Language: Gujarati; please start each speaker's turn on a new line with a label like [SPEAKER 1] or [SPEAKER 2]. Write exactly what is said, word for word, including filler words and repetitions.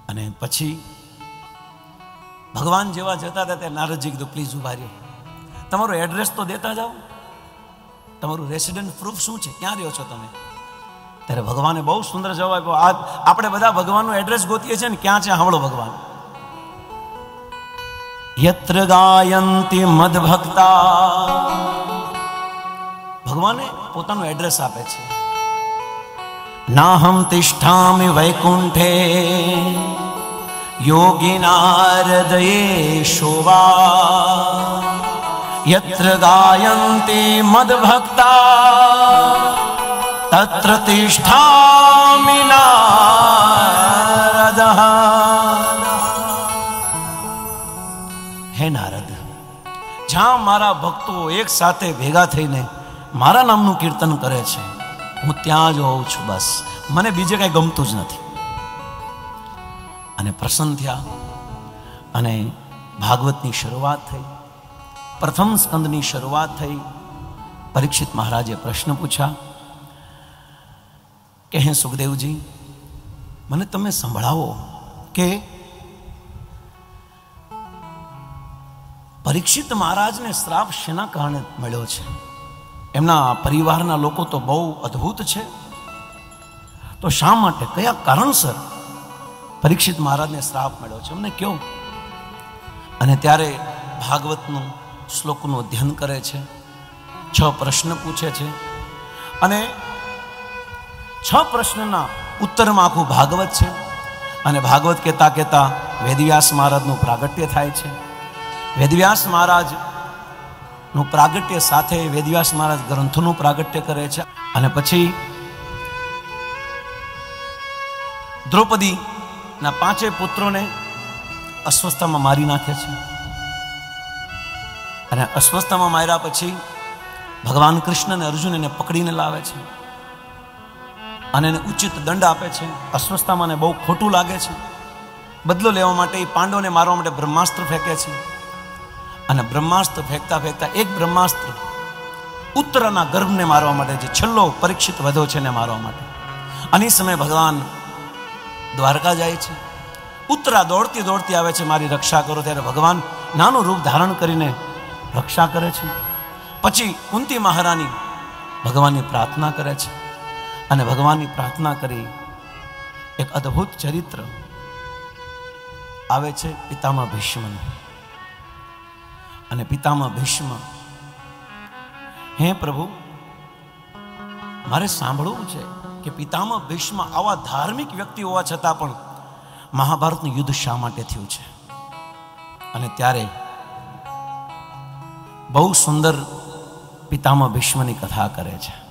[SPEAKER 1] અને પછી ભગવાન જેવા જતા હતા ત્યારે નારદજી કીધું પ્લીઝ ઉભા રહ્યો, તમારું એડ્રેસ તો દેતા જાઓ, તમારું રેસિડેન્ટ પ્રૂફ શું છે, ક્યાં રહ્યો છો તમે? ત્યારે ભગવાને બહુ સુંદર જવાબ આપ્યો. આ આપણે બધા ભગવાનનું એડ્રેસ ગોતીએ છીએ ને, ક્યાં છે સાંભળો. ભગવાન યત્ર ગાયંતિ મદ ભક્તા, ભગવાને પોતાનું એડ્રેસ આપે છે. નાહમ તિષ્ઠામિ વૈકુંઠે યોગિના હૃદયે શોવા, યત્ર ગાયંતિ મદ ભક્તા તત્ર તિષ્ઠામિ નારદઃ. હે નારદ, જ્યાં મારા ભક્તો એક સાથે ભેગા થઈને મારા નામનું કીર્તન કરે છે, હું ત્યાં જ હોઉં છું. બસ મને બીજે કઈ ગમતું જ નથી. અને પ્રસન્ન થયા અને ભાગવતની શરૂઆત થઈ. પ્રથમ સ્કંદની શરૂઆત થઈ. પરીક્ષિત મહારાજે પ્રશ્ન પૂછ્યા કે હે સુખદેવજી, મને તમે સંભળાવો કે પરીક્ષિત મહારાજને શ્રાપ શેના કારણે મળ્યો છે? એમના પરિવારના લોકો તો બહુ અદ્ભુત છે, તો શા માટે, કયા કારણસર પરીક્ષિત મહારાજને શ્રાપ મળ્યો છે, અમને કહો. અને ત્યારે ભાગવતનું શ્લોકનું અધ્યયન કરે છે, છ પ્રશ્ન પૂછે છે અને છ પ્રશ્નના ઉત્તરમાં આખું ભાગવત છે. અને ભાગવત કહેતા કહેતા વેદવ્યાસ મહારાજનું પ્રાગટ્ય થાય છે. વેદવ્યાસ મહારાજનું પ્રાગટ્ય સાથે વેદવ્યાસ મહારાજ ગ્રંથોનું પ્રાગટ્ય કરે છે. અને પછી દ્રૌપદીના પાંચેય પુત્રોને અસ્વસ્થામાં મારી નાખે છે. અને અસ્વસ્થામાં માર્યા પછી ભગવાન કૃષ્ણ અને અર્જુન એને પકડીને લાવે છે અને એને ઉચિત દંડ આપે છે. અસ્વસ્થામાં બહુ ખોટું લાગે છે. બદલો લેવા માટે એ પાંડવોને મારવા માટે બ્રહ્માસ્ત્ર ફેંકે છે. અને બ્રહ્માસ્ત્ર ફેંકતા ફેંકતા એક બ્રહ્માસ્ત્ર ઉત્તરના ગર્ભને મારવા માટે, જે છેલ્લો પરીક્ષિત વધ્યો છે એને મારવા માટે. અને એ સમયે ભગવાન દ્વારકા જાય છે. ઉત્તરા દોડતી દોડતી આવે છે, મારી રક્ષા કરો. ત્યારે ભગવાન નાનું રૂપ ધારણ કરીને રક્ષા કરે છે. પછી કુંતી મહારાણી ભગવાનની પ્રાર્થના કરે છે અને ભગવાનની પ્રાર્થના કરી એક અદ્ભુત ચરિત્ર આવે છે પિતામહ ભીષ્મનું. અને પિતામહ ભીષ્મ, હે પ્રભુ, મારે સાંભળવું છે કે પિતામહ ભીષ્મ આવા ધાર્મિક વ્યક્તિ હોવા છતાં પણ મહાભારતનું યુદ્ધ શા માટે થયું છે? અને ત્યારે બહુ સુંદર પિતામહ ભીષ્મની કથા કરે છે.